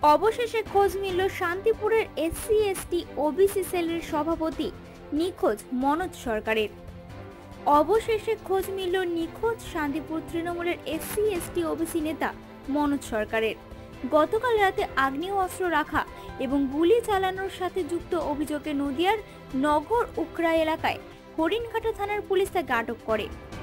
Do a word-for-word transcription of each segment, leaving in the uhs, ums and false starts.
অবশেষে খোঁজ মিলল শান্তিপুরের এসসি এসটি ওবিসি সেলের সভাপতি নিখোঁজ মনোজ সরকারের। অবশেষে খোঁজ মিলল নিখোঁজ শান্তিপুর তৃণমূলের এসসি এসটি ওবিসি নেতা মনোজ সরকারের। গতকাল রাতে আগ্নেয় অস্ত্র রাখা এবং গুলি চালানোর সাথে যুক্ত অভিযোগে নদিয়ার নগর উকরা এলাকায় হরিণঘাটা থানার পুলিশ তাকে আটক করে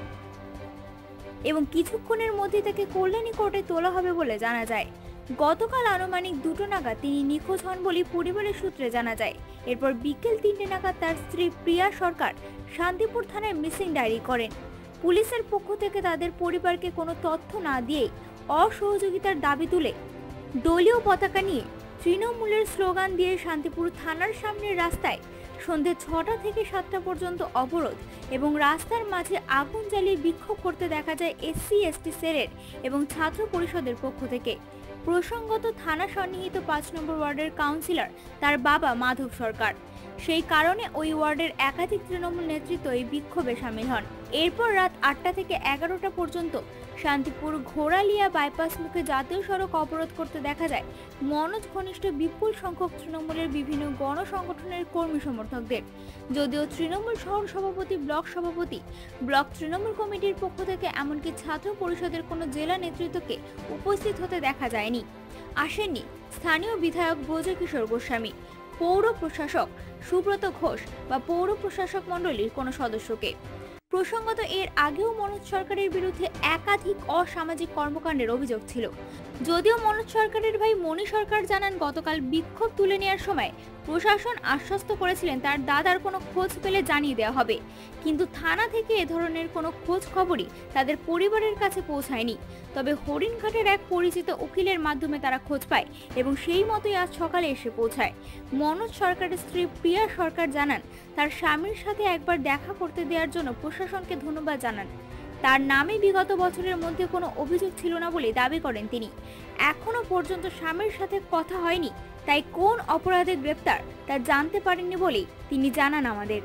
এবং কিছুক্ষণের মধ্যে তাকে কল্যাণী কোর্টে তোলা হবে বলে জানা যায়। গতকাল আনুমানিক দুটো নাগাদ তিনি নিখোঁজ হন বলে পরিবারের সূত্রে জানা যায়। এরপর বিকেল তিনটে নাগাদ তার স্ত্রী প্রিয়া সরকার শান্তিপুর থানায় মিসিং ডায়েরি করেন। পুলিশের পক্ষ থেকে তাদের পরিবারকে কোনো তথ্য না দিয়েই অসহযোগিতার দাবি তুলে দলীয় পতাকা নিয়ে তৃণমূলের স্লোগান দিয়ে শান্তিপুর থানার সামনের রাস্তায় সন্ধে ছটা থেকে সাতটা পর্যন্ত অবরোধ এবং রাস্তার মাঝে আগুন জ্বালিয়ে বিক্ষোভ করতে দেখা যায় এসসি এসটি সেলের এবং ছাত্র পরিষদের পক্ষ থেকে। প্রসঙ্গত থানা সন্নিহিত পাঁচ নম্বর ওয়ার্ডের কাউন্সিলর তার বাবা মাধব সরকার, সেই কারণে ওই ওয়ার্ডের একাধিক তৃণমূল নেতৃত্ব এই বিক্ষোভে সামিল হন। এরপর রাত আটটা থেকে এগারোটা পর্যন্ত শান্তিপুর ঘোড়ালিয়া বাইপাস মুখে জাতীয় সড়ক অবরোধ করতে দেখা যায় মনোজ ঘনিষ্ঠ বিপুল সংখ্যক তৃণমূলের বিভিন্ন গণসংগঠনের কর্মী সমর্থকদের। যদিও তৃণমূল শহর সভাপতি, ব্লক সভাপতি, ব্লক তৃণমূল কমিটির পক্ষ থেকে এমনকি ছাত্র পরিষদের কোনো জেলা নেতৃত্বকে উপস্থিত হতে দেখা যায়নি। আসেননি স্থানীয় বিধায়ক ব্রজকিশোর গোস্বামী, পৌর প্রশাসক সুব্রত ঘোষ বা পৌর প্রশাসক মণ্ডলীর কোনো সদস্যকে। প্রসঙ্গত এর আগেও মনোজ সরকারের বিরুদ্ধে একাধিক অসামাজিক কর্মকাণ্ডের অভিযোগ ছিল। যদিও মনোজ সরকারের ভাই মণি সরকার জানান, গতকাল বিক্ষোভ তুলে নেওয়ার সময় প্রশাসন আশ্বস্ত করেছিলেন তার দাদার কোনো খোঁজ পেলে জানিয়ে দেওয়া হবে, কিন্তু থানা থেকে এ ধরনের কোনো খোঁজ খবরই তাদের পরিবারের কাছে পৌঁছায়নি। তবে হরিণঘাটের এক পরিচিত উকিলের মাধ্যমে তারা খোঁজ পায় এবং সেই মতোই আজ সকালে এসে পৌঁছায়। মনোজ সরকারের স্ত্রী প্রিয়া সরকার জানান, তার স্বামীর সাথে একবার দেখা করতে দেওয়ার জন্য প্রশাসনকে ধন্যবাদ জানান। তার নামে বিগত বছরের মধ্যে কোনো অভিযোগ ছিল না বলে দাবি করেন তিনি। এখনো পর্যন্ত স্বামীর সাথে কথা হয়নি, তাই কোন অপরাধে গ্রেপ্তার তা জানতে পারেননি বলেই তিনি জানান আমাদের।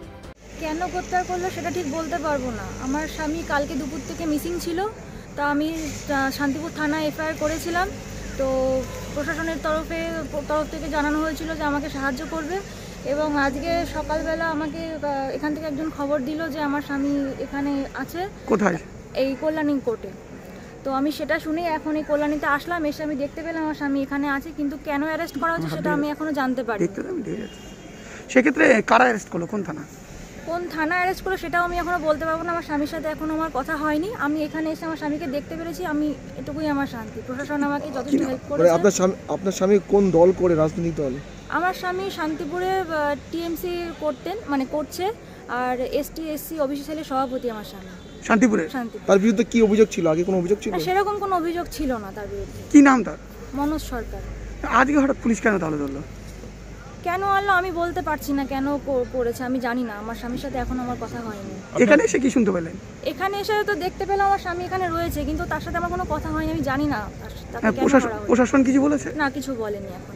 কেন গ্রেপ্তার করলো সেটা ঠিক বলতে পারবো না। আমার স্বামী কালকে দুপুর থেকে মিসিং ছিল, তা আমি শান্তিপুর থানায় এফআইআর করেছিলাম। তো প্রশাসনের তরফে তরফ থেকে জানানো হয়েছিল যে আমাকে সাহায্য করবে এবং আজকে সকালবেলা আমাকে এখান থেকে একজন খবর দিল যে আমার স্বামী এখানে আছে। কোথায়? এই কল্যাণী কোর্টে। তো আমি সেটা শুনে এখন এই কল্যাণীতে আসলাম, এসে আমি দেখতে পেলাম আমার স্বামী এখানে আছে, কিন্তু কেন অ্যারেস্ট করা হচ্ছে সেটা আমি এখনো জানতে পারি। সেক্ষেত্রে কারা অ্যারেস্ট করলো, কোন থানা কোন থানা অ্যারেস্ট করলো সেটাও আমি এখনো বলতে পারবো না। আমার স্বামীর সাথে এখনো আমার কথা হয়নি। আমি এখানে এসে আমার স্বামীকে দেখতে পেরেছি, আমি এটুকুই আমার শান্তি। প্রশাসন আমাকে যথেষ্ট হেল্প করেছে। আপনার স্বামী আপনার স্বামী কোন দল করে, রাজনৈতিক দল? আমার স্বামী শান্তিপুরে টিএমসি করতেন, মানে করছে, আর এসটি এসসি ওবিসি সেলের সভাপতি আমার স্বামী শান্তিপুরে। তার বিরুদ্ধে কি অভিযোগ ছিল? আগে কোনো অভিযোগ ছিল? সেরকম কোনো অভিযোগ ছিল না তার বিরুদ্ধে। কি নাম তার? মনোজ সরকার। আজকে হঠাৎ পুলিশ কেন তাহলে ধরলো? কেন আনলো আমি বলতে পারছি না, কেন করেছে আমি জানি না। আমার স্বামীর সাথে এখন আমার কথা হয়নি। এখানে এসে কি শুনতে পেলেন? এখানে এসে তো দেখতে পেলাম আমার স্বামী এখানে রয়েছে, কিন্তু তার সাথে আমার কোনো কথা হয়নি, আমি জানি না। প্রশাসন কিছু বলেছে? না, কিছু বলেনি এখন।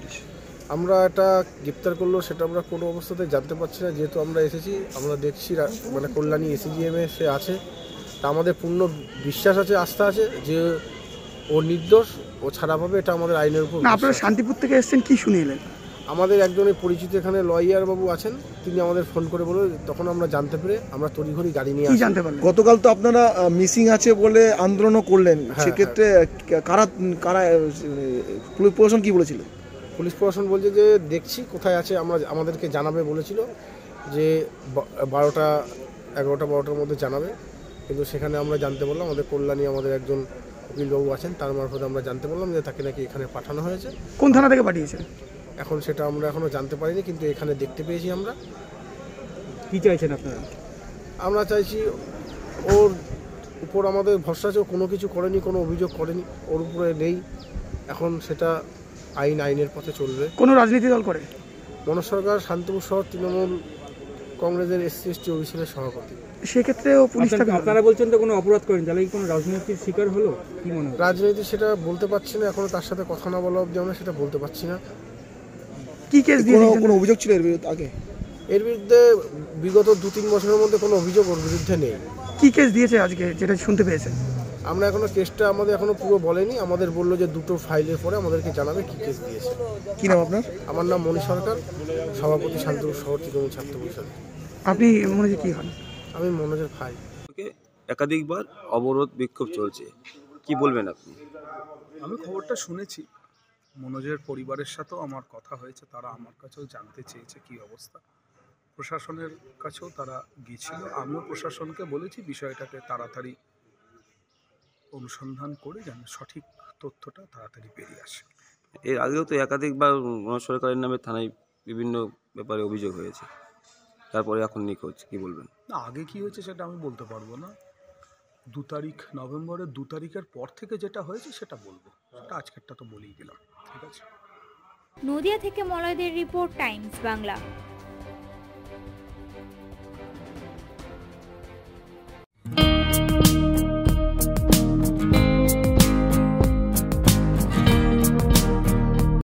আমরা এটা গ্রেপ্তার করলো সেটা আমরা কোনো অবস্থাতে জানতে পারছি না, যেহেতু আমরা এসেছি, আমরা দেখছি মানে কল্যাণী এসিজিএমে সে আছে, তা আমাদের পূর্ণ বিশ্বাস আছে, আস্থা আছে যে ও নির্দোষ, ও ছাড়া পাবে, এটা আমাদের আইনের উপর। আপনারা শান্তিপুর থেকে এসেছেন, কি শুনে এলেন? আমাদের একজনের পরিচিত এখানে লয়ার বাবু আছেন, তিনি আমাদের ফোন করে বলে, তখন আমরা জানতে পেরে আমরা তড়িঘড়ি গাড়ি নিয়ে আসি। জানতে পারলেন? গতকাল তো আপনারা মিসিং আছে বলে আন্দোলনও করলেন, সেক্ষেত্রে কারা কারা প্রশাসন কি বলেছিল? পুলিশ প্রশাসন বলছে যে দেখছি কোথায় আছে, আমরা আমাদেরকে জানাবে বলেছিল, যে বারোটা এগারোটা বারোটার মধ্যে জানাবে, কিন্তু সেখানে আমরা জানতে পারলাম আমাদের কল্যাণী আমাদের একজন উকিলবাবু আছেন, তার মারফতে আমরা জানতে পারলাম যে তাকে নাকি এখানে পাঠানো হয়েছে। কোন থানা থেকে পাঠিয়েছে এখন সেটা আমরা এখনো জানতে পারিনি, কিন্তু এখানে দেখতে পেয়েছি আমরা। কি চাইছেন আপনারা? আমরা চাইছি ওর উপর আমাদের ভরসা আছে, ও কোনো কিছু করেনি, কোনো অভিযোগ করেনি, ওর উপরে নেই। এখন সেটা আইন আইনের পথে চলবে। কোনো রাজনীতি দল করে? মনোজ সরকার শান্তিপুর শহর তৃণমূল কংগ্রেসের এসসি এসটি ওবিসির সভাপতি। সেক্ষেত্রেও পুলিশ, আপনারা বলছেন তো কোনো অপরাধ করেন, তাহলে কি কোনো রাজনীতির শিকার হলো? কি মনে হয়? রাজনীতি সেটা বলতে পারছি না, এখনো তার সাথে কথা না বলা অবধি আমরা সেটা বলতে পারছি না। কি কেস দিয়েছে? কোনো অভিযোগ ছিল এর বিরুদ্ধে আগে? এর বিরুদ্ধে বিগত দু তিন বছরের মধ্যে কোনো অভিযোগ ওর বিরুদ্ধে নেই। কি কেস দিয়েছে আজকে যেটা শুনতে পেয়েছেন? আমরা এখনো কেসটা আমাদের এখনো পুরো বলেনি, আমাদের বললো যে দুটো ফাইলের পরে আমাদেরকে জানাবে কি কেস দিয়েছে। কি নাম আপনার? আমার নাম মণি সরকার, সভাপতি শান্তিপুর শহর তৃণমূল ছাত্র পরিষদ। আপনি মনে হয় কি হন? আমি মনোজের ভাই। একাধিকবার অবরোধ বিক্ষোভ চলছে, কি বলবেন আপনি? আমি খবরটা শুনেছি, মনোজের পরিবারের সাথেও আমার কথা হয়েছে, তারা আমার কাছেও জানতে চেয়েছে কি অবস্থা। প্রশাসনের কাছেও তারা গিয়েছিল, আমিও প্রশাসনকে বলেছি বিষয়টাকে তাড়াতাড়ি অনুসন্ধান করে যেন সঠিক তথ্যটা তাড়াতাড়ি বেরিয়ে আসে। এর আগেও তো একাধিকবার মনোজ সরকারের নামে থানায় বিভিন্ন ব্যাপারে অভিযোগ হয়েছে, তারপরে এখন নিখোঁজ, কি বলবেন? না, আগে কি হয়েছে সেটা আমি বলতে পারবো না। দু তারিখ নভেম্বরের দু তারিখের পর থেকে যেটা হয়েছে সেটা বলবো, সেটা আজকেরটা তো বলেই দিলাম। ঠিক আছে। নদিয়া থেকে মলয়দের রিপোর্ট, টাইমস বাংলা।